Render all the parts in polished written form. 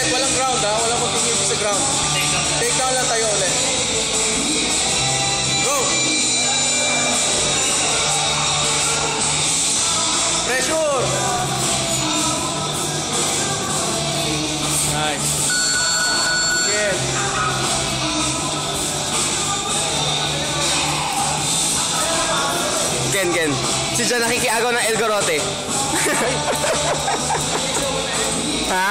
walang ground ha. Walang magkikip sa ground. Take down lang tayo ulit. Go! Pressure! Nice. Good. Ken. Si John nakikiagaw ng El Gorote. Ha?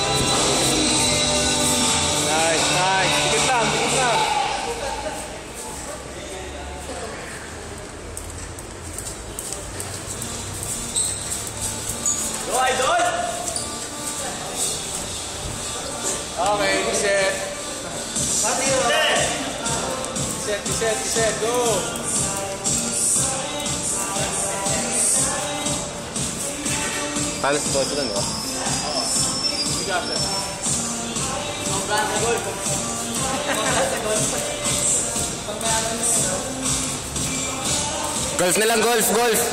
Nice. Dikit lang. Go, idol! Okay, reset. Go! Paano sa todo lang, di ba? Golf na lang, golf!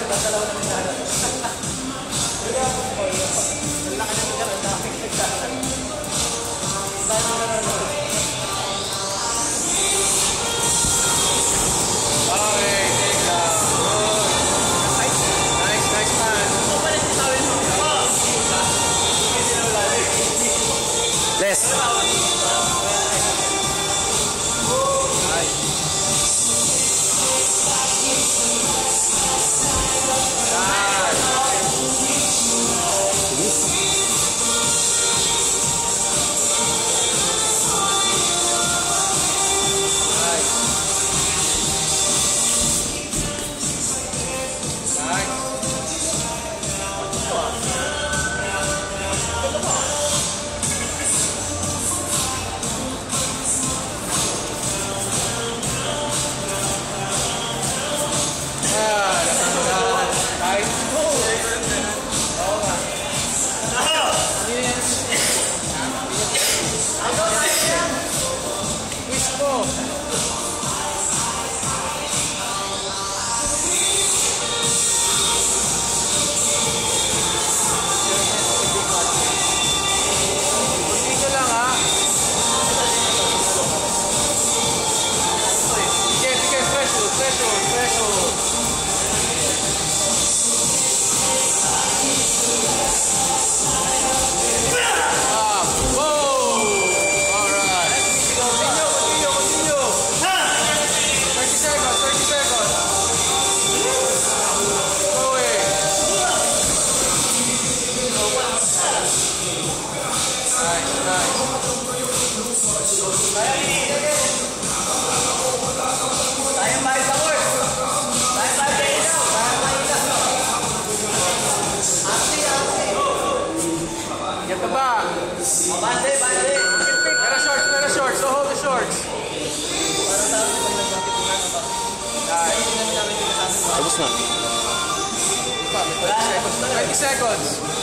Yes. Better shorts. So hold the shorts. Tapos na. 20 seconds.